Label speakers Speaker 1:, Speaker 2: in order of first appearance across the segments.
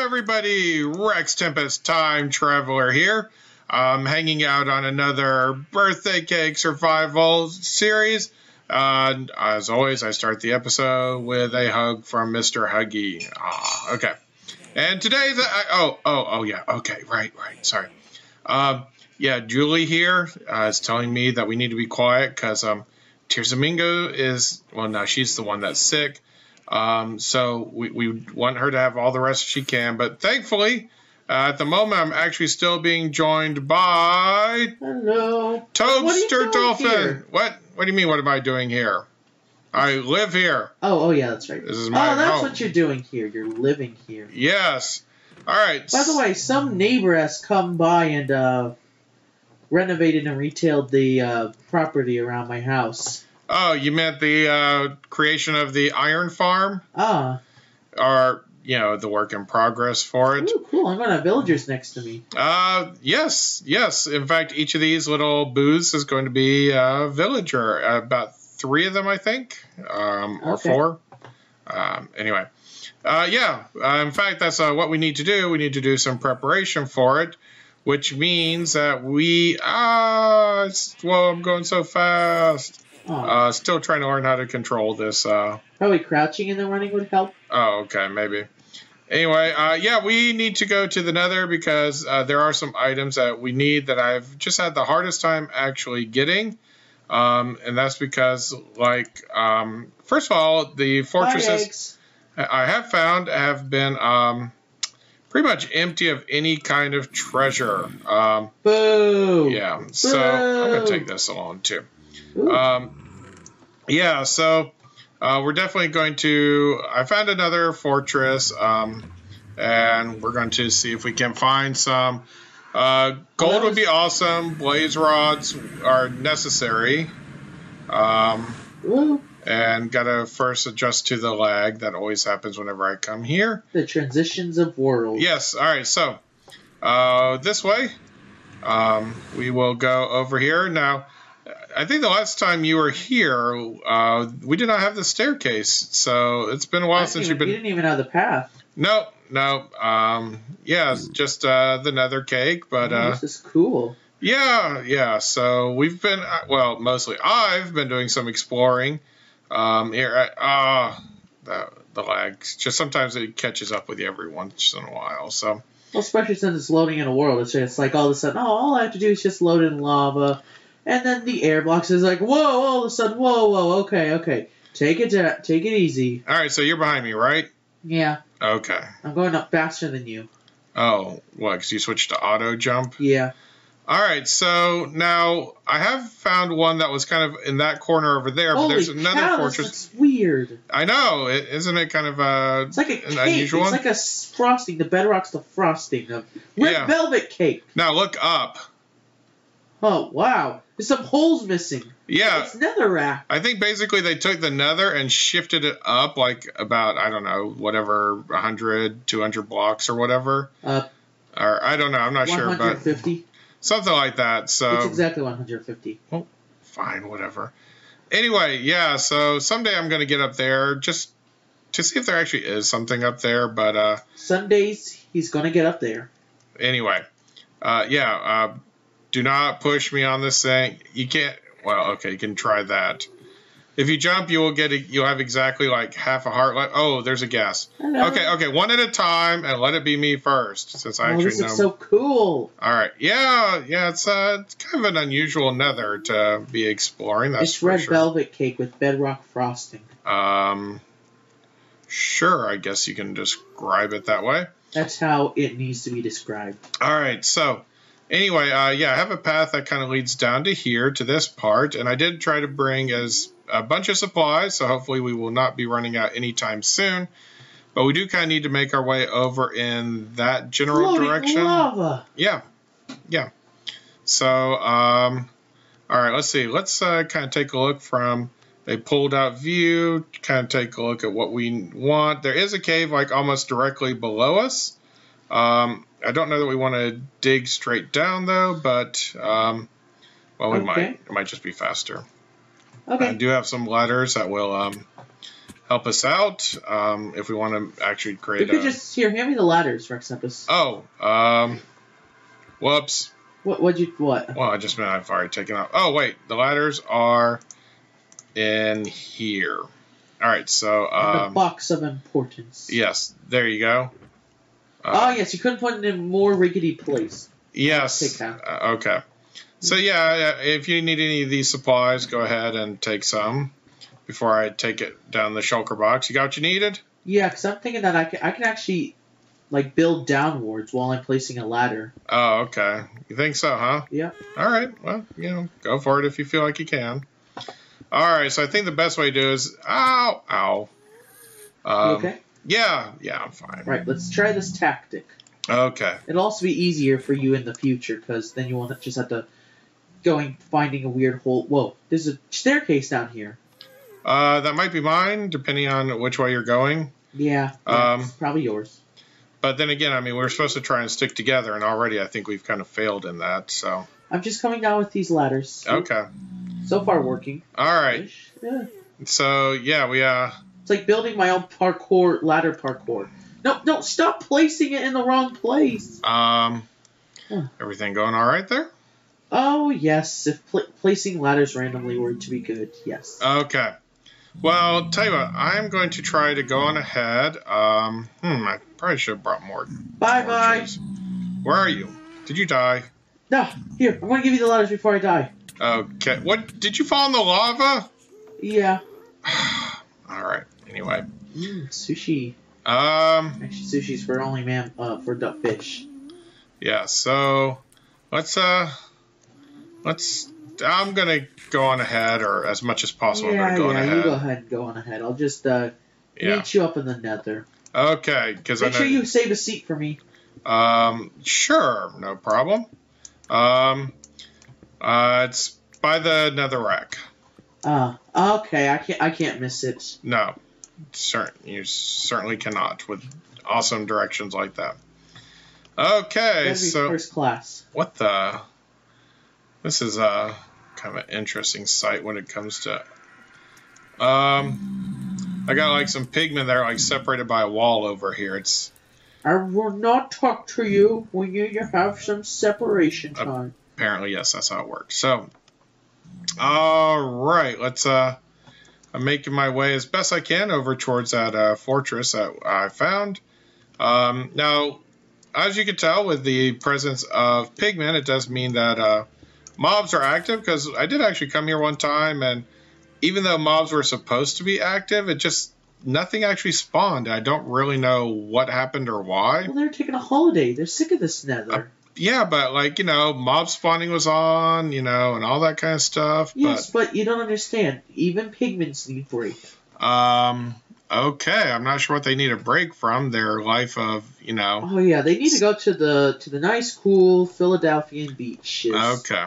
Speaker 1: everybody, RexTempus Time Traveler here. I'm hanging out on another birthday cake survival series. As always, I start the episode with a hug from Mr. Huggy. Okay. And today's sorry. Yeah, Julie here is telling me that we need to be quiet because TirzahMingo is, well, no, she's the one that's sick. So we want her to have all the rest she can, but thankfully, at the moment, I'm actually still being joined by...
Speaker 2: Hello.
Speaker 1: TobsterDolphin. What do you mean, what am I doing here? I live here.
Speaker 2: Oh, yeah, that's right.
Speaker 1: This is my home.
Speaker 2: That's what you're doing here. You're living here.
Speaker 1: Yes. All right.
Speaker 2: By the way, some neighbor has come by and renovated and retailed the property around my house.
Speaker 1: Oh, you meant the creation of the iron farm? Or, you know, the work in progress for it.
Speaker 2: Ooh, cool. I'm going to have villagers next to me.
Speaker 1: Yes. In fact, each of these little booths is going to be a villager. About 3 of them, I think, or 4. Anyway. In fact, that's what we need to do. We need to do some preparation for it, which means that we... I'm going so fast. Still trying to learn how to control this.
Speaker 2: Probably crouching and then running would help.
Speaker 1: Oh, okay, maybe. Anyway, we need to go to the Nether because there are some items that we need that I've just had the hardest time actually getting. And that's because, first of all, the fortresses I have found have been pretty much empty of any kind of treasure.
Speaker 2: Boo!
Speaker 1: Yeah, so I'm going to take this along too. We're definitely going to... I found another fortress, and we're going to see if we can find some... gold would be awesome. Blaze rods are necessary. And gotta first adjust to the lag. That always happens whenever I come here.
Speaker 2: The transitions of worlds.
Speaker 1: Yes, alright, so... this way. We will go over here. Now... I think the last time you were here, we did not have the staircase, so it's been a while since you've been...
Speaker 2: You didn't even have the path.
Speaker 1: No. It's just the Nether cake, but...
Speaker 2: this is cool.
Speaker 1: Yeah, so we've been... Well, mostly I've been doing some exploring. Here, the lag. Just sometimes it catches up with you every once in a while, so...
Speaker 2: Well, especially since it's loading in a world. It's just like all of a sudden, all I have to do is just load in lava... And then the air blocks is like, whoa, all of a sudden, whoa, okay. Take it easy.
Speaker 1: All right, so you're behind me, right?
Speaker 2: Yeah.
Speaker 1: Okay.
Speaker 2: I'm going up faster than you.
Speaker 1: Oh, what, because you switched to auto jump?
Speaker 2: Yeah.
Speaker 1: All right, so now I have found one that was kind of in that corner over there, but there's another fortress.
Speaker 2: That's weird.
Speaker 1: I know, isn't it kind of
Speaker 2: it's like a cake.
Speaker 1: Unusual?
Speaker 2: It's like a frosting. The bedrock's the frosting of red velvet cake.
Speaker 1: Now look up.
Speaker 2: Oh, wow. There's some holes missing.
Speaker 1: Yeah.
Speaker 2: It's netherrack.
Speaker 1: I think basically they took the nether and shifted it up like about, I don't know, whatever, 100, 200 blocks or whatever. Or I don't know. I'm not sure.
Speaker 2: 150.
Speaker 1: Something like that. So
Speaker 2: it's exactly 150.
Speaker 1: Well, fine, whatever. Anyway, yeah, so someday I'm going to get up there just to see if there actually is something up there. But
Speaker 2: Sundays, he's going to get up there.
Speaker 1: Anyway, do not push me on this thing. You can't... Well, okay, you can try that. If you jump, you'll have exactly like half a heart left. Oh, there's a gas.
Speaker 2: Hello.
Speaker 1: Okay, one at a time, and let it be me first, since I actually know.
Speaker 2: This is so cool.
Speaker 1: All right, yeah, it's kind of an unusual Nether to be exploring. That's
Speaker 2: it's red velvet cake with bedrock frosting.
Speaker 1: Sure, I guess you can describe it that way.
Speaker 2: That's how it needs to be described.
Speaker 1: All right, so... Anyway, I have a path that kind of leads down to here, to this part, and I did try to bring a bunch of supplies, so hopefully we will not be running out anytime soon. But we do kind of need to make our way over in that general direction.
Speaker 2: Lava.
Speaker 1: Yeah. So, all right, let's see. Let's kind of take a look from a pulled-out view, kind of take a look at what we want. There is a cave, like, almost directly below us. I don't know that we want to dig straight down, though, but, we might. It might just be faster.
Speaker 2: Okay.
Speaker 1: I do have some ladders that will help us out if we want to actually create.
Speaker 2: You could just hand me the ladders, RexTempus.
Speaker 1: Oh, whoops.
Speaker 2: What?
Speaker 1: Well, I just meant I've already taken out. Oh wait, the ladders are in here. All right, so
Speaker 2: the box of importance.
Speaker 1: Yes, there you go.
Speaker 2: Yes, you couldn't put it in a more rickety place.
Speaker 1: Yes. Okay. So yeah, if you need any of these supplies, go ahead and take some before I take it down the shulker box. You got what you needed?
Speaker 2: Yeah, because I'm thinking that I can actually like build downwards while I'm placing a ladder.
Speaker 1: Oh, okay. You think so, huh?
Speaker 2: Yeah.
Speaker 1: All right. Well, go for it if you feel like you can. All right. So I think the best way to do is ow.
Speaker 2: You okay?
Speaker 1: Yeah, I'm fine.
Speaker 2: Right. Let's try this tactic.
Speaker 1: Okay.
Speaker 2: It'll also be easier for you in the future because then you won't just have to finding a weird hole. Whoa, there's a staircase down here.
Speaker 1: That might be mine, depending on which way you're going.
Speaker 2: Yeah, it's probably yours.
Speaker 1: But then again, I mean, we're supposed to try and stick together, and already I think we've kind of failed in that, so.
Speaker 2: I'm just coming down with these ladders.
Speaker 1: Okay.
Speaker 2: So far working.
Speaker 1: All right.
Speaker 2: Yeah.
Speaker 1: So, yeah, we,
Speaker 2: It's like building my own ladder parkour. No, stop placing it in the wrong place.
Speaker 1: Everything going all right there?
Speaker 2: Oh, yes. If placing ladders randomly were to be good, yes.
Speaker 1: Okay. Well, tell you what, I'm going to try to go on ahead. I probably should have brought more.
Speaker 2: Bye-bye.
Speaker 1: Where are you? Did you die?
Speaker 2: No, here, I'm going to give you the ladders before I die.
Speaker 1: Okay. What? Did you fall in the lava?
Speaker 2: Yeah.
Speaker 1: All right. Anyway.
Speaker 2: Sushi.
Speaker 1: Actually,
Speaker 2: sushi's for only for duck fish.
Speaker 1: Yeah. So, I'm gonna go on ahead, or as much as possible. I'm gonna go on ahead.
Speaker 2: You go ahead and go on ahead. I'll just meet you up in the Nether.
Speaker 1: Okay. Because
Speaker 2: make sure you save a seat for me.
Speaker 1: Sure, no problem. It's by the Nether rack.
Speaker 2: Okay. I can't miss it.
Speaker 1: No, you certainly cannot with awesome directions like that. Okay, so
Speaker 2: first class.
Speaker 1: What the? This is kind of an interesting sight when it comes to. I got like some pigmen that are like separated by a wall over here.
Speaker 2: I will not talk to you when you have some separation time.
Speaker 1: Apparently, yes, that's how it works. So, all right, let's. I'm making my way as best I can over towards that fortress that I found. Now, as you can tell, with the presence of pigmen, it does mean that mobs are active, because I did actually come here one time, and even though mobs were supposed to be active, nothing actually spawned. I don't really know what happened or why.
Speaker 2: Well, they're taking a holiday. They're sick of this Nether.
Speaker 1: Yeah, but mob spawning was on, and all that kind of stuff.
Speaker 2: Yes, but you don't understand. Even pigments need break.
Speaker 1: Okay, I'm not sure what they need a break from. Their life of,
Speaker 2: Oh yeah, they need to go to the nice, cool Philadelphian beaches.
Speaker 1: Okay.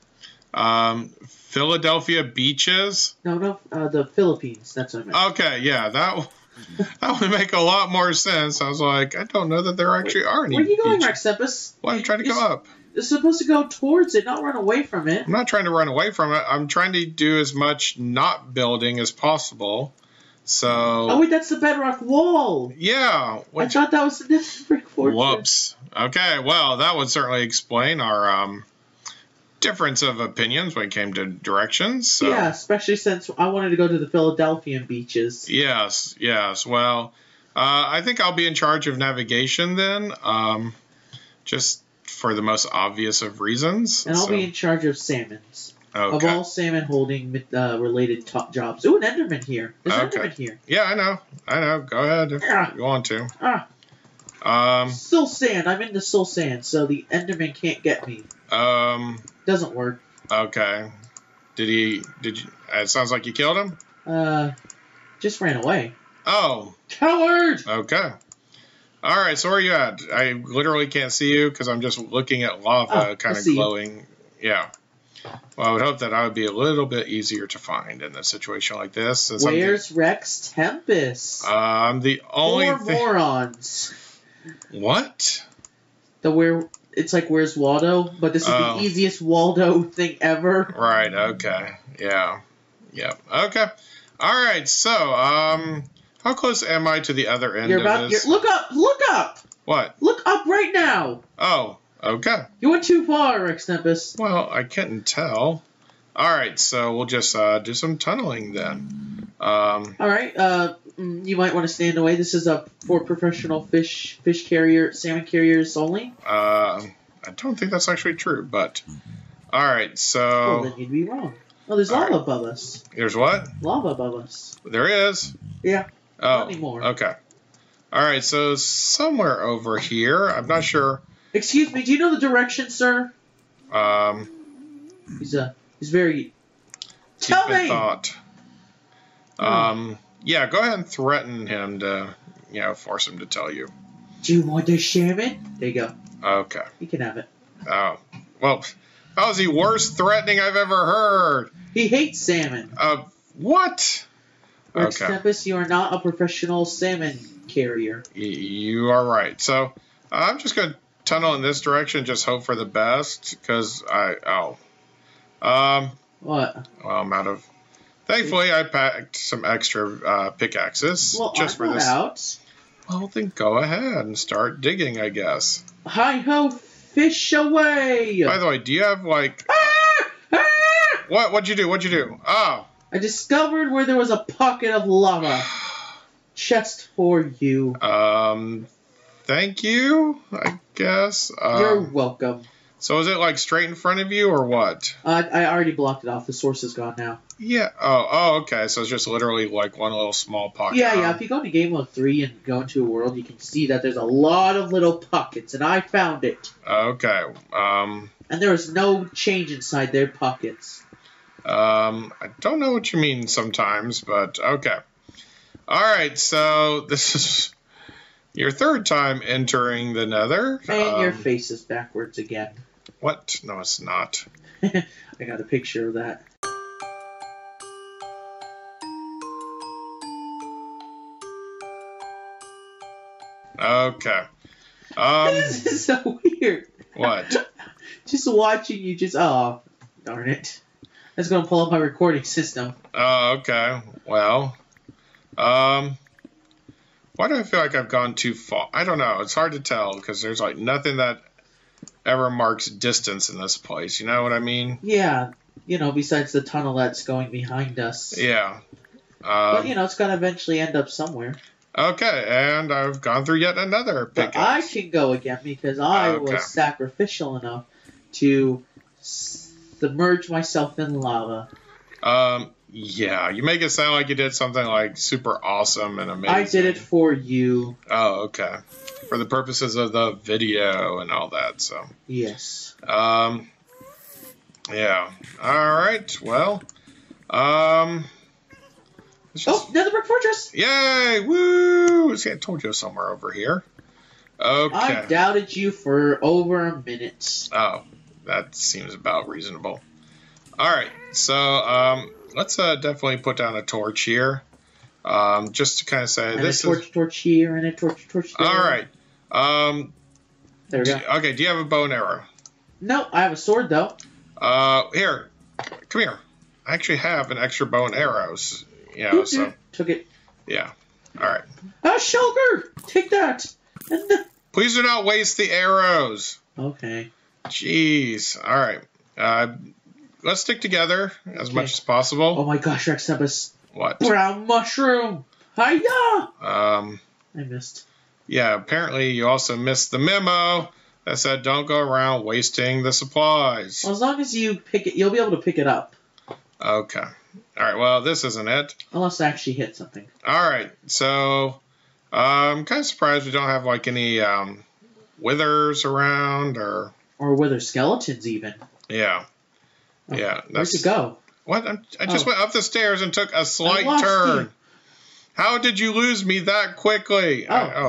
Speaker 1: Philadelphia beaches?
Speaker 2: No, the Philippines. That's what I meant.
Speaker 1: Okay, yeah, that would make a lot more sense. I was like, I don't know that there actually are any.
Speaker 2: Where are you going, RexTempus?
Speaker 1: Well, I'm trying to go up.
Speaker 2: You're supposed to go towards it, not run away from it.
Speaker 1: I'm not trying to run away from it. I'm trying to do as much not building as possible. So.
Speaker 2: Oh wait, that's the bedrock wall.
Speaker 1: Yeah.
Speaker 2: I thought that was the Nether brick fortress.
Speaker 1: Whoops. Okay, well, that would certainly explain our difference of opinions when it came to directions. So.
Speaker 2: Yeah, especially since I wanted to go to the Philadelphian beaches.
Speaker 1: Yes. Well, I think I'll be in charge of navigation then, just for the most obvious of reasons.
Speaker 2: And I'll be in charge of salmons.
Speaker 1: Okay.
Speaker 2: Of all salmon holding related top jobs. Ooh, an Enderman here. There's an Enderman here.
Speaker 1: Yeah, I know. Go ahead if you want to.
Speaker 2: Soul sand. I'm into soul sand, so the Enderman can't get me. Doesn't work.
Speaker 1: Okay. Did you? It sounds like you killed him.
Speaker 2: Just ran away.
Speaker 1: Oh.
Speaker 2: Coward!
Speaker 1: Okay. All right. So where are you at? I literally can't see you because I'm just looking at lava, kind of glowing. Yeah. Well, I would hope that I would be a little bit easier to find in a situation like this.
Speaker 2: Where's RexTempus?
Speaker 1: I'm the only.
Speaker 2: Four morons.
Speaker 1: What?
Speaker 2: It's like Where's Waldo, but this is the easiest Waldo thing ever.
Speaker 1: Right. Okay. Yeah. Yep. Okay. All right. So, How close am I to the other end
Speaker 2: You're
Speaker 1: of
Speaker 2: about.
Speaker 1: this?
Speaker 2: Look up! Look up!
Speaker 1: What?
Speaker 2: Look up right now!
Speaker 1: Oh, okay.
Speaker 2: You went too far, RexTempus.
Speaker 1: Well, I couldn't tell. All right, so we'll just do some tunneling then.
Speaker 2: All right. You might want to stand away. This is for professional fish carrier, salmon carriers only.
Speaker 1: I don't think that's actually true, but all right. So.
Speaker 2: Well, then you'd be wrong. Oh, there's lava above us.
Speaker 1: There's what?
Speaker 2: Lava above us.
Speaker 1: There is.
Speaker 2: Yeah.
Speaker 1: Oh.
Speaker 2: Not anymore.
Speaker 1: Okay. All right. So somewhere over here. I'm not sure.
Speaker 2: Excuse me. Do you know the direction, sir? He's very. Tell me.
Speaker 1: Thought. Yeah. Go ahead and threaten him to, force him to tell you.
Speaker 2: Do you want the salmon? There you go.
Speaker 1: Okay.
Speaker 2: You can have it.
Speaker 1: Oh. Well, that was the worst threatening I've ever heard.
Speaker 2: He hates salmon.
Speaker 1: What?
Speaker 2: RexTempus, you are not a professional salmon carrier.
Speaker 1: You are right. So I'm just going to tunnel in this direction, just hope for the best, because what?
Speaker 2: Well,
Speaker 1: I'm out of. Thankfully, I packed some extra pickaxes just for this.
Speaker 2: Out.
Speaker 1: Well, then go ahead and start digging, I guess.
Speaker 2: Hi ho, fish away!
Speaker 1: By the way, do you have like? What'd you do? What'd you do? Oh.
Speaker 2: I discovered where there was a pocket of lava. Just for you.
Speaker 1: Thank you, I guess.
Speaker 2: You're welcome.
Speaker 1: So is it like straight in front of you or what?
Speaker 2: I already blocked it off. The source is gone now.
Speaker 1: Yeah. Oh, okay. So it's just literally like one little small pocket.
Speaker 2: Yeah. If you go into Game Mode 3 and go into a world, you can see that there's a lot of little pockets, and I found it.
Speaker 1: Okay.
Speaker 2: And there is no change inside their pockets.
Speaker 1: I don't know what you mean sometimes, but okay. All right. So this is your third time entering the Nether.
Speaker 2: And your face is backwards again.
Speaker 1: What? No, it's not.
Speaker 2: I got a picture of that.
Speaker 1: Okay.
Speaker 2: This is so weird.
Speaker 1: What?
Speaker 2: Just watching you oh, darn it. That's going to pull up my recording system.
Speaker 1: Oh, okay. Well, why do I feel like I've gone too far? I don't know. It's hard to tell because there's like nothing that ever marks distance in this place. You know what I mean?
Speaker 2: Yeah. Besides the tunnel that's going behind us.
Speaker 1: Yeah.
Speaker 2: But, it's going to eventually end up somewhere.
Speaker 1: Okay, and I've gone through yet another pickaxe.
Speaker 2: But I can go again because I was sacrificial enough to submerge myself in lava.
Speaker 1: Yeah, you make it sound like you did something like super awesome and amazing.
Speaker 2: I did it for you.
Speaker 1: Oh, okay. For the purposes of the video and all that, so.
Speaker 2: Yes.
Speaker 1: Yeah. All right. Well.
Speaker 2: Netherbrick Fortress!
Speaker 1: Yay! Woo! See, I told you somewhere over here. Okay.
Speaker 2: I doubted you for over a minute.
Speaker 1: Oh, that seems about reasonable. All right. So, let's definitely put down a torch here. Just to kind of say
Speaker 2: and
Speaker 1: this
Speaker 2: a torch here and a torch there.
Speaker 1: All right.
Speaker 2: There we go.
Speaker 1: Okay. Do you have a bow and arrow?
Speaker 2: No, I have a sword though.
Speaker 1: Here. Come here. I actually have an extra bow and arrows. Yeah. So.
Speaker 2: Took it.
Speaker 1: Yeah. All right.
Speaker 2: Shulker! Take that!
Speaker 1: Please do not waste the arrows.
Speaker 2: Okay.
Speaker 1: Jeez. All right. Let's stick together as much as possible.
Speaker 2: Oh my gosh, RexTempus.
Speaker 1: What?
Speaker 2: Brown mushroom! Hiya!
Speaker 1: I
Speaker 2: missed.
Speaker 1: Yeah, apparently you also missed the memo that said don't go around wasting the supplies.
Speaker 2: Well, as long as you pick it, you'll be able to pick it up.
Speaker 1: Okay. All right, well, this isn't it.
Speaker 2: Unless I actually hit something.
Speaker 1: All right, so I'm kind of surprised we don't have, like, any withers around or
Speaker 2: wither skeletons, even.
Speaker 1: Yeah.
Speaker 2: Oh,
Speaker 1: yeah.
Speaker 2: Where'd you go?
Speaker 1: What? I just went up the stairs and took a slight
Speaker 2: lost
Speaker 1: turn.
Speaker 2: you.
Speaker 1: How did you lose me that quickly?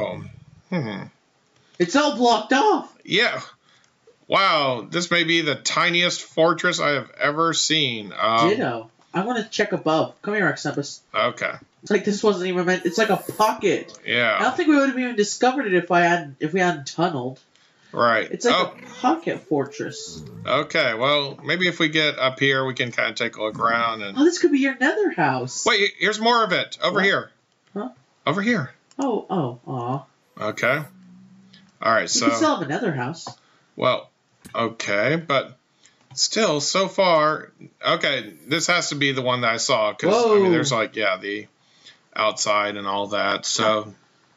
Speaker 2: It's all blocked off.
Speaker 1: Yeah. Wow, this may be the tiniest fortress I have ever seen.
Speaker 2: Ditto. I want to check above. Come here, RexTempus.
Speaker 1: Okay.
Speaker 2: It's like this wasn't even meant. It's like a pocket.
Speaker 1: Yeah.
Speaker 2: I don't think we would have even discovered it if we hadn't tunneled.
Speaker 1: Right.
Speaker 2: It's like a pocket fortress.
Speaker 1: Okay, well, maybe if we get up here, we can kind of take a look around. And
Speaker 2: this could be your Nether house.
Speaker 1: wait, here's more of it over here.
Speaker 2: Huh?
Speaker 1: Over here.
Speaker 2: Aw.
Speaker 1: Okay. All right, so...
Speaker 2: You can still have another house.
Speaker 1: Well, okay, but still, so far... Okay, this has to be the one that I saw, because, I mean, there's like, yeah, the outside and all that, so...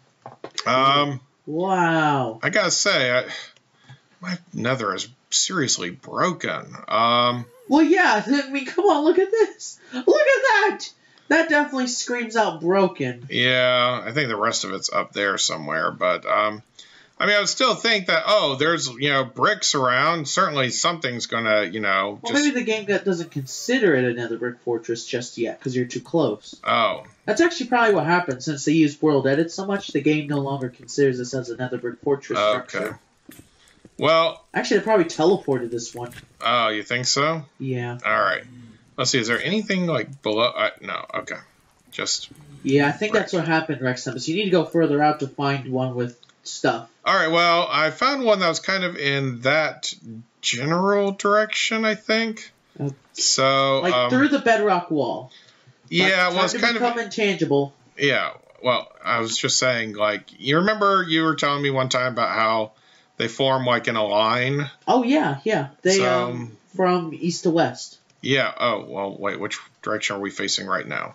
Speaker 2: Wow.
Speaker 1: I gotta say, my Nether is seriously broken.
Speaker 2: Well, yeah, I mean, come on, look at this. Look at that! That definitely screams out broken.
Speaker 1: Yeah, I think the rest of it's up there somewhere, but, I mean, I would still think that, oh, there's, bricks around. Certainly something's gonna,
Speaker 2: Well, maybe the game doesn't consider it another brick fortress just yet, because you're too close.
Speaker 1: Oh.
Speaker 2: That's actually probably what happened. Since they use world edit so much, the game no longer considers this as another brick fortress structure.
Speaker 1: Okay. Well...
Speaker 2: Actually, they probably teleported this one.
Speaker 1: Oh, you think so?
Speaker 2: Yeah.
Speaker 1: All right. Let's see, is there anything, like, below? No, okay. Just...
Speaker 2: Yeah, I think that's what happened, RexTempus. You need to go further out to find one with stuff.
Speaker 1: All right, well, I found one that was kind of in that general direction, I think. So...
Speaker 2: Like, through the bedrock wall.
Speaker 1: Yeah, well, it's kind of...
Speaker 2: become intangible.
Speaker 1: Yeah, well, I was just saying, like, you remember you were telling me one time about how they form, like, in a line?
Speaker 2: Oh, yeah. They, from east to west.
Speaker 1: Yeah. Oh, well, wait. Which direction are we facing right now?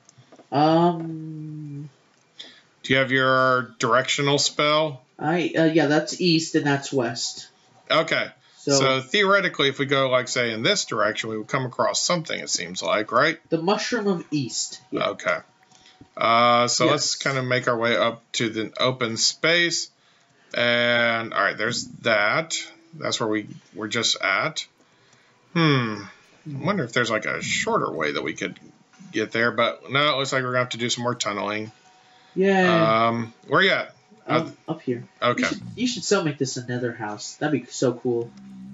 Speaker 2: Do
Speaker 1: you have your directional spell?
Speaker 2: Yeah, that's east and that's west.
Speaker 1: Okay. So theoretically, if we go, like, say, in this direction, we would come across something, it seems like, right?
Speaker 2: The mushroom of east. Yeah.
Speaker 1: Okay. So let's kind of make our way up to the open space. And, all right, there's that. That's where we're just at. I wonder if there's like a shorter way that we could get there, but no, it looks like we're gonna have to do some more tunneling.
Speaker 2: Yeah.
Speaker 1: Where you at?
Speaker 2: Up here.
Speaker 1: Okay.
Speaker 2: You should still make this a Nether house. That'd be so cool.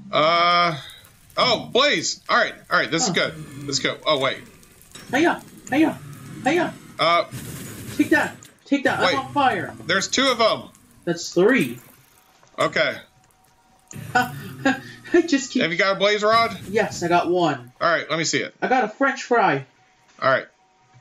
Speaker 1: Oh, Blaze. All right. This is good. Let's go. Oh wait.
Speaker 2: Hiya. Take that.
Speaker 1: Wait,
Speaker 2: I'm on fire.
Speaker 1: There's 2 of them.
Speaker 2: That's 3.
Speaker 1: Okay.
Speaker 2: I just keep...
Speaker 1: Have you got a blaze rod?
Speaker 2: Yes, I got 1.
Speaker 1: All right, let me see it.
Speaker 2: I got a French fry.
Speaker 1: All right.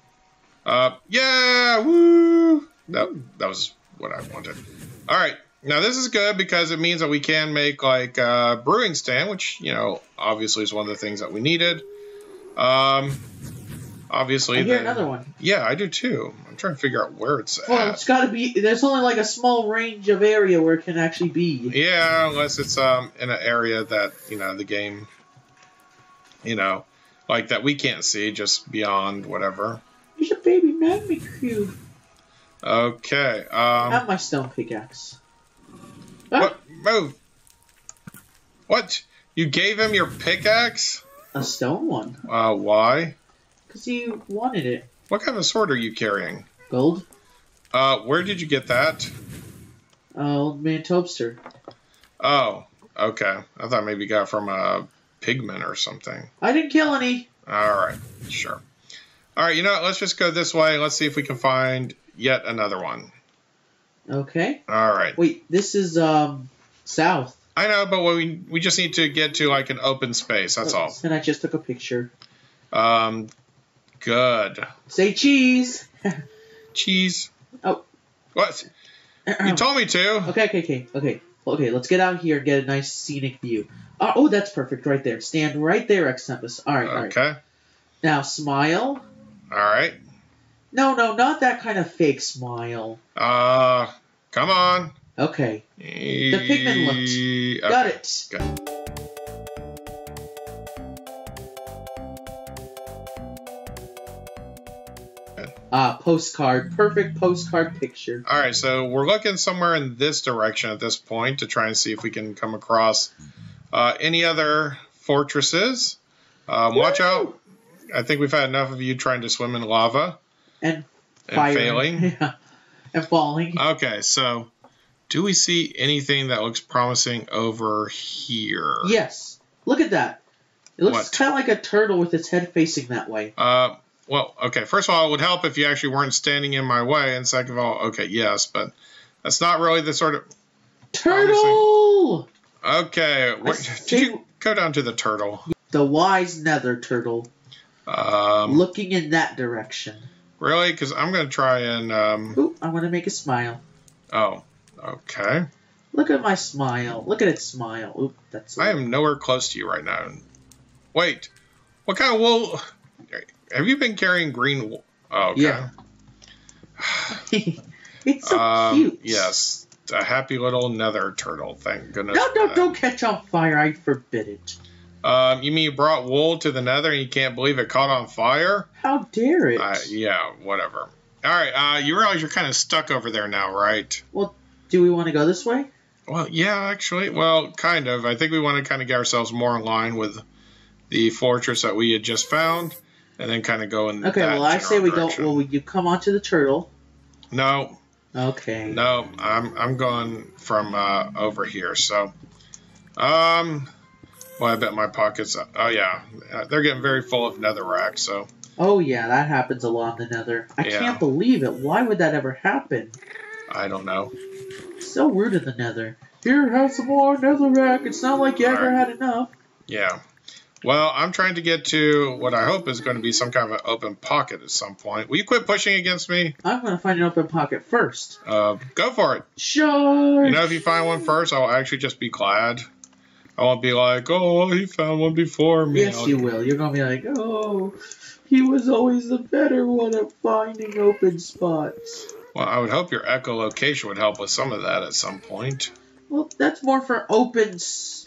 Speaker 1: Yeah, woo! That was what I wanted. All right. Now, this is good because it means that we can make, like, a brewing stand, which, obviously is one of the things that we needed. Obviously...
Speaker 2: I hear another one.
Speaker 1: Yeah, I do, too. I'm trying to figure out where it's at.
Speaker 2: Well, it's got to be... There's only, like, a small range of area where it can actually be.
Speaker 1: Yeah, unless it's in an area that, the game, like, that we can't see, just beyond whatever.
Speaker 2: There's a baby magma cube.
Speaker 1: Okay.
Speaker 2: I have my stone pickaxe.
Speaker 1: What? Move. What? You gave him your pickaxe?
Speaker 2: A stone one.
Speaker 1: Why?
Speaker 2: Because he wanted it.
Speaker 1: What kind of sword are you carrying?
Speaker 2: Gold.
Speaker 1: Where did you get that?
Speaker 2: Old man Tobster.
Speaker 1: Oh, okay. I thought maybe you got it from a pigman or something.
Speaker 2: I didn't kill any.
Speaker 1: All right, sure. All right, you know what? Let's just go this way. Let's see if we can find yet another one.
Speaker 2: Okay.
Speaker 1: All right.
Speaker 2: Wait, this is south.
Speaker 1: I know, but we just need to get to like an open space. That's all.
Speaker 2: And I just took a picture.
Speaker 1: Good.
Speaker 2: Say cheese.
Speaker 1: Cheese.
Speaker 2: Oh.
Speaker 1: What? You told me to.
Speaker 2: Okay, let's get out here and get a nice scenic view. Oh, that's perfect right there. Stand right there, RexTempus. All right.
Speaker 1: Okay.
Speaker 2: Now, smile.
Speaker 1: All right.
Speaker 2: No, not that kind of fake smile.
Speaker 1: Come on.
Speaker 2: Okay. The pigment looked. Okay. Got it.
Speaker 1: Good.
Speaker 2: Postcard. Perfect postcard picture.
Speaker 1: All right, so we're looking somewhere in this direction at this point to try and see if we can come across any other fortresses. Watch out. I think we've had enough of you trying to swim in lava.
Speaker 2: And failing. Yeah. And falling.
Speaker 1: Okay, so do we see anything that looks promising over here?
Speaker 2: Yes. Look at that. It looks kind of like a turtle with its head facing that way.
Speaker 1: Well, okay, first of all, it would help if you actually weren't standing in my way, and second of all, okay, yes, but that's not really the sort of...
Speaker 2: Turtle!
Speaker 1: Okay, did you go down to the turtle?
Speaker 2: The wise nether turtle. Looking in that direction.
Speaker 1: Really? Because I'm going to try and...
Speaker 2: Ooh, I want to make a smile.
Speaker 1: Oh, okay.
Speaker 2: Look at my smile. Look at it smile. Oop, that's.
Speaker 1: I am nowhere close to you right now. Wait, what kind of wool? Have you been carrying green wool? Oh, okay.
Speaker 2: Yeah. It's so cute.
Speaker 1: Yes, a happy little nether turtle. Thank goodness.
Speaker 2: No, don't catch on fire. I forbid it.
Speaker 1: You mean you brought wool to the nether and you can't believe it caught on fire?
Speaker 2: How dare it?
Speaker 1: Yeah, whatever. All right, you realize you're kind of stuck over there now, right?
Speaker 2: Well, do we want to go this way?
Speaker 1: Well, yeah, actually. Well, kind of. I think we want to kind of get ourselves more in line with the fortress that we had just found, and then kind of go in
Speaker 2: Okay, well, I say we
Speaker 1: direction.
Speaker 2: don't. Well, you come onto the turtle.
Speaker 1: No.
Speaker 2: Okay.
Speaker 1: No, I'm going from over here. So, well, I bet my pockets. Oh yeah, they're getting very full of netherrack. So.
Speaker 2: Oh yeah, that happens a lot in the nether. I can't believe it. Why would that ever happen?
Speaker 1: I don't know.
Speaker 2: It's so rude in the nether. Here, have some more netherrack. It's not like you ever had enough.
Speaker 1: Yeah. Well, I'm trying to get to what I hope is going to be some kind of an open pocket at some point. Will you quit pushing against me?
Speaker 2: I'm going to find an open pocket first.
Speaker 1: Go for it.
Speaker 2: Sure.
Speaker 1: You know, if you find one first, I'll actually just be glad. I won't be like, oh, he found one before me.
Speaker 2: Yes, you will. You're going to be like, oh, he was always the better one at finding open spots.
Speaker 1: Well, I would hope your echolocation would help with some of that at some point.
Speaker 2: Well, that's more for open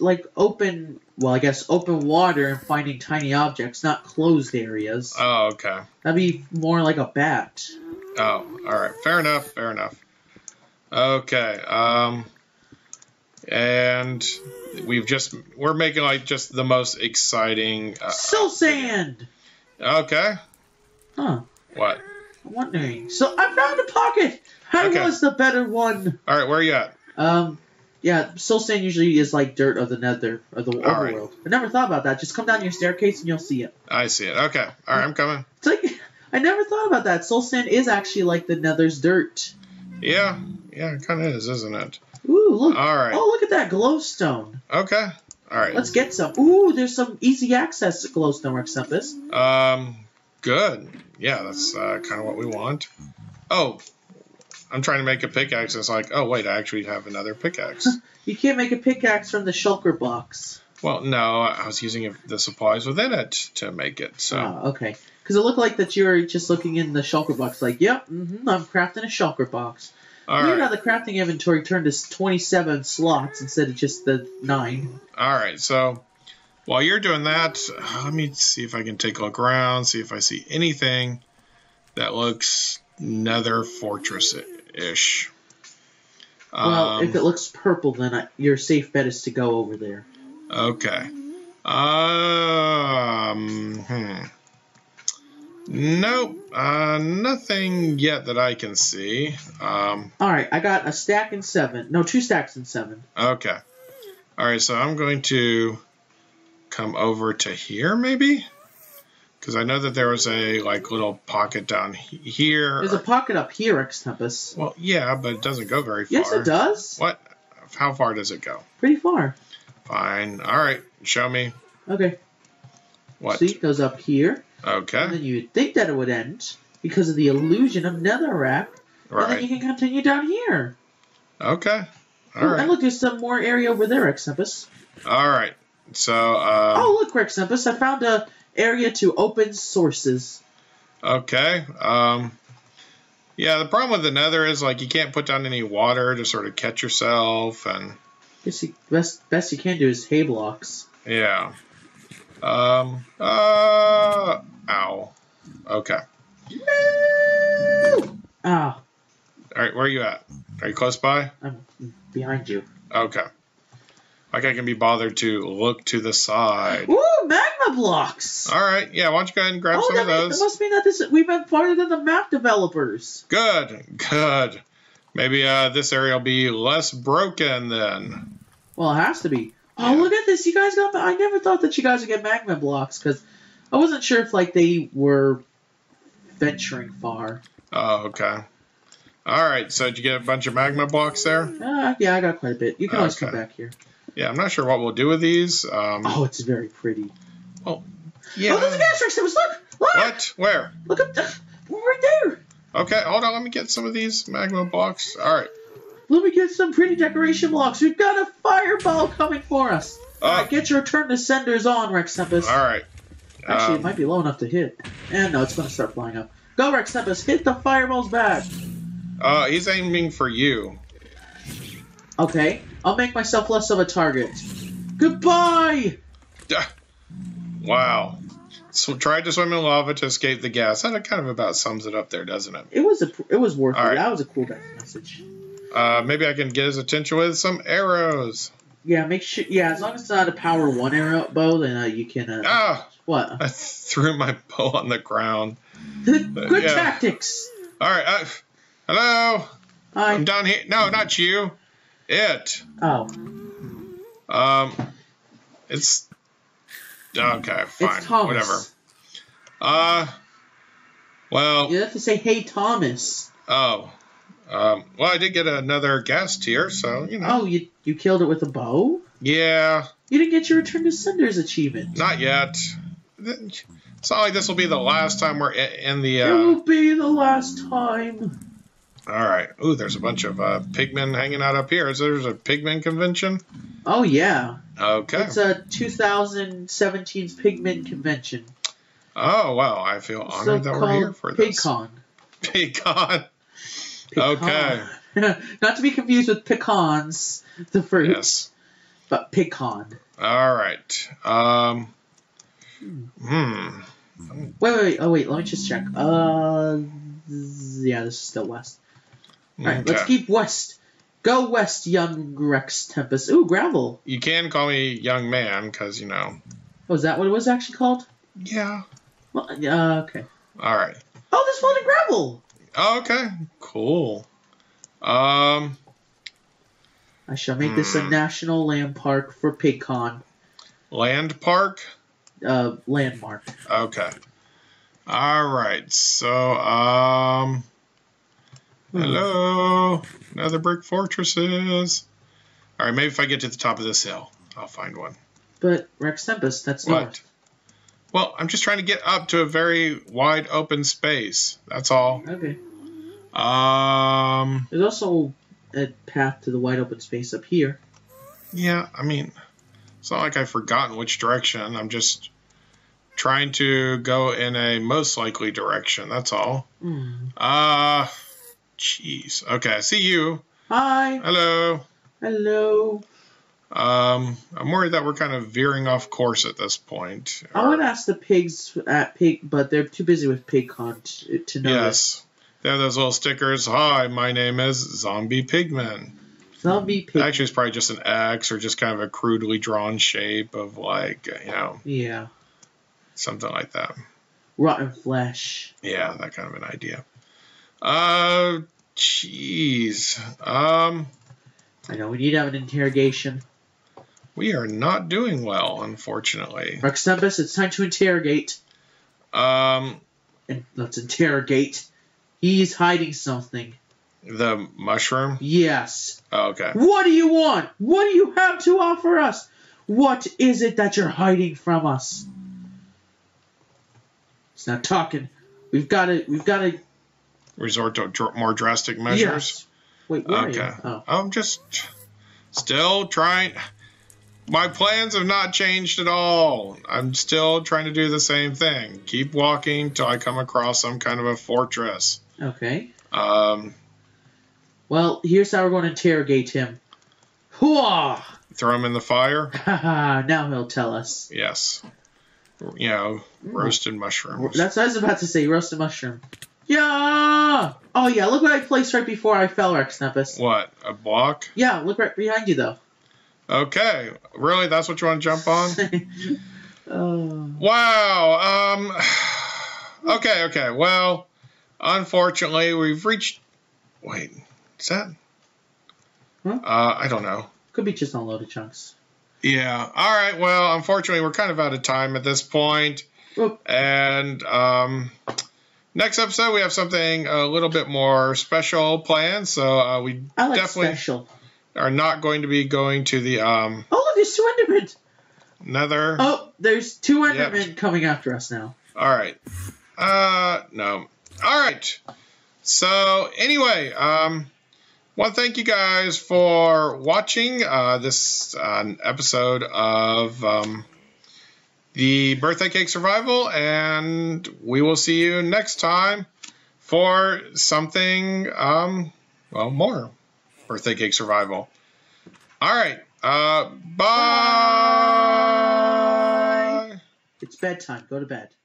Speaker 2: water and finding tiny objects, not closed areas.
Speaker 1: Oh, okay.
Speaker 2: That'd be more like a bat.
Speaker 1: Oh, all right. Fair enough. Fair enough. Okay. And we're making like just the most exciting.
Speaker 2: Soul sand.
Speaker 1: Okay.
Speaker 2: Huh.
Speaker 1: What?
Speaker 2: I'm wondering. So I found a pocket. I was the better one.
Speaker 1: All right. Where are you at?
Speaker 2: Yeah, soul sand usually is like dirt of the nether, or the overworld. I never thought about that. Just come down your staircase and you'll see it.
Speaker 1: I see it. Okay. All right, I'm coming.
Speaker 2: It's like, I never thought about that. Soul sand is actually like the nether's dirt.
Speaker 1: Yeah. Yeah, it kind of is, isn't it?
Speaker 2: Ooh, look.
Speaker 1: All right.
Speaker 2: Oh, look at that glowstone.
Speaker 1: Okay. All right.
Speaker 2: Let's get some. Ooh, there's some easy access to glowstone, RexTempus.
Speaker 1: Good. Yeah, that's kind of what we want. Oh, I'm trying to make a pickaxe. It's like, oh, wait, I actually have another pickaxe.
Speaker 2: You can't make a pickaxe from the shulker box.
Speaker 1: Well, no, I was using the supplies within it to make it. So.
Speaker 2: Oh, okay. Because it looked like that you were just looking in the shulker box. Like, yep, I'm crafting a shulker box. Weird how the crafting inventory turned to 27 slots instead of just the 9.
Speaker 1: All right, so while you're doing that, let me see if I can take a look around, see if I see anything that looks Nether Fortress-ish.
Speaker 2: Well, if it looks purple, then your safe bet is to go over there.
Speaker 1: Okay. Nope. Nothing yet that I can see.
Speaker 2: Alright, I got a stack and 7. No, 2 stacks and 7.
Speaker 1: Okay. Alright, so I'm going to come over to here, maybe? Because I know that there was a, little pocket down here.
Speaker 2: There's a pocket up here, RexTempus.
Speaker 1: Well, yeah, but it doesn't go very far.
Speaker 2: Yes, it does.
Speaker 1: What? How far does it go?
Speaker 2: Pretty far.
Speaker 1: Fine. Alright, show me.
Speaker 2: Okay.
Speaker 1: What?
Speaker 2: See, it goes up here.
Speaker 1: Okay.
Speaker 2: And then you'd think that it would end because of the illusion of netherrack.
Speaker 1: Right.
Speaker 2: And then you can continue down here.
Speaker 1: Okay. All right.
Speaker 2: And look, there's some more area over there, RexTempus.
Speaker 1: All right. So.
Speaker 2: Oh, look, RexTempus, I found a area to open sources.
Speaker 1: Okay. Yeah, the problem with the nether is, you can't put down any water to sort of catch yourself, and...
Speaker 2: Best you can do is hay blocks.
Speaker 1: Yeah. Ow. Okay.
Speaker 2: Woo! Ah.
Speaker 1: Alright, where are you at? Are you close by?
Speaker 2: I'm behind you.
Speaker 1: Okay. I can be bothered to look to the side.
Speaker 2: Ooh, magma blocks!
Speaker 1: Alright, yeah, why don't you go ahead and grab some of those?
Speaker 2: That must mean that we've been farther than the map developers.
Speaker 1: Good. Maybe this area will be less broken then.
Speaker 2: Well, it has to be. Oh, look at this. You guys got... I never thought that you guys would get magma blocks, because I wasn't sure if, they were venturing far.
Speaker 1: Oh, okay. Alright, so did you get a bunch of magma blocks there?
Speaker 2: Yeah, I got quite a bit. You can always come back here.
Speaker 1: Yeah, I'm not sure what we'll do with these.
Speaker 2: Oh, it's very pretty.
Speaker 1: Well, yeah.
Speaker 2: Oh, there's a gas station. Look!
Speaker 1: What? Where?
Speaker 2: Look up We're right there.
Speaker 1: Okay, hold on. Let me get some of these magma blocks. All right.
Speaker 2: Let me get some pretty decoration blocks. We've got a fireball coming for us. All right, get your return to senders on, RexTempus.
Speaker 1: All right.
Speaker 2: Actually, it might be low enough to hit. And no, it's going to start flying up. Go, RexTempus. Hit the fireballs back.
Speaker 1: He's aiming for you.
Speaker 2: Okay. I'll make myself less of a target. Goodbye!
Speaker 1: Wow. So tried to swim in lava to escape the gas. That kind of about sums it up there, doesn't it?
Speaker 2: It was worth it.
Speaker 1: Right.
Speaker 2: That was a cool message.
Speaker 1: Maybe I can get his attention with some arrows.
Speaker 2: Yeah, make sure. Yeah, as long as it's not a power 1 arrow bow, then you can. What?
Speaker 1: I threw my bow on the ground.
Speaker 2: Good tactics.
Speaker 1: All right. Hello.
Speaker 2: Hi.
Speaker 1: I'm down here. No, not you. It.
Speaker 2: Oh.
Speaker 1: It's. Okay, fine.
Speaker 2: It's Thomas.
Speaker 1: Whatever. Well.
Speaker 2: You have to say, "Hey, Thomas."
Speaker 1: Oh. Well, I did get another gas tier, so, you know.
Speaker 2: Oh, you killed it with a bow?
Speaker 1: Yeah.
Speaker 2: You didn't get your Return to Senders achievement.
Speaker 1: Not yet. It's not like this will be the last time we're in the...
Speaker 2: It will be the last time.
Speaker 1: All right. Ooh, there's a bunch of pigmen hanging out up here. There's a pigmen convention?
Speaker 2: Oh, yeah.
Speaker 1: Okay.
Speaker 2: It's a 2017's Pigmen Convention.
Speaker 1: Oh, wow. I feel honored that we're here for this.
Speaker 2: PigCon.
Speaker 1: PigCon. Okay.
Speaker 2: Not to be confused with pecans, the fruit.
Speaker 1: Yes.
Speaker 2: But PigCon.
Speaker 1: All right.
Speaker 2: Wait. Oh, wait. Let me just check. Yeah, this is still west. All right, let's keep west. Go west, young RexTempus. Ooh, gravel.
Speaker 1: You can call me young man, because, you know.
Speaker 2: Oh, is that what it was actually called?
Speaker 1: Yeah.
Speaker 2: Well, okay.
Speaker 1: All right.
Speaker 2: Oh, there's floating gravel.
Speaker 1: Okay. Cool.
Speaker 2: I shall make this a national landmark for PigCon.
Speaker 1: Land park?
Speaker 2: Landmark.
Speaker 1: Okay. All right. So, hello. Another brick fortresses. All right. Maybe if I get to the top of this hill, I'll find one.
Speaker 2: But RexTempus, that's north.
Speaker 1: Well, I'm just trying to get up to a very wide open space. That's all.
Speaker 2: Okay.
Speaker 1: There's
Speaker 2: also a path to the wide open space up here.
Speaker 1: Yeah, I mean, it's not like I've forgotten which direction. I'm just trying to go in a most likely direction. That's all. Jeez. Okay, I see you.
Speaker 2: Hi.
Speaker 1: Hello.
Speaker 2: Hello.
Speaker 1: I'm worried that we're kind of veering off course at this point.
Speaker 2: I would ask the pigs at but they're too busy with PigCon to know.
Speaker 1: Yes. They have those little stickers. Hi, my name is Zombie Pigman.
Speaker 2: Zombie Pigman.
Speaker 1: Actually, it's probably just an X or just kind of a crudely drawn shape of, like, you know.
Speaker 2: Yeah.
Speaker 1: Something like that.
Speaker 2: Rotten flesh.
Speaker 1: Yeah, that kind of an idea. Jeez.
Speaker 2: I know, we need to have an interrogation.
Speaker 1: We are not doing well, unfortunately.
Speaker 2: RexTempus, it's time to interrogate.
Speaker 1: And
Speaker 2: let's interrogate. He's hiding something.
Speaker 1: The mushroom?
Speaker 2: Yes.
Speaker 1: Oh, okay.
Speaker 2: What do you want? What do you have to offer us? What is it that you're hiding from us? It's not talking. We've got to
Speaker 1: resort to more drastic measures.
Speaker 2: Yes. Wait, where are you? Oh.
Speaker 1: I'm just still trying. My plans have not changed at all. I'm still trying to do the same thing. Keep walking till I come across some kind of a fortress.
Speaker 2: Okay. Well, here's how we're going to interrogate him. Hooah!
Speaker 1: Throw him in the fire?
Speaker 2: Haha, now he'll tell us.
Speaker 1: Yes. You know, roasted mushrooms.
Speaker 2: That's what I was about to say, roasted mushroom. Yeah! Oh, yeah, look what I placed right before I fell, RexTempus.
Speaker 1: What, a block?
Speaker 2: Yeah, look right behind you, though.
Speaker 1: Okay. Really? That's what you want to jump on? Wow. Okay. Well, unfortunately, we've reached... Wait, is that...
Speaker 2: Huh?
Speaker 1: I don't know.
Speaker 2: Could be just unloaded chunks.
Speaker 1: Yeah. All right. Well, unfortunately, we're kind of out of time at this point.
Speaker 2: Oop.
Speaker 1: And next episode, we have something a little bit more special planned. So we definitely are not going to be going to the...
Speaker 2: Oh, look, there's 2 Endermen.
Speaker 1: Nether.
Speaker 2: Oh, there's 2 Endermen coming after us now.
Speaker 1: All right. No. All right. So anyway, want to thank you guys for watching this episode of the Birthday Cake Survival, and we will see you next time for something, well, more Birthday Cake Survival. All right. Bye.
Speaker 2: It's bedtime. Go to bed.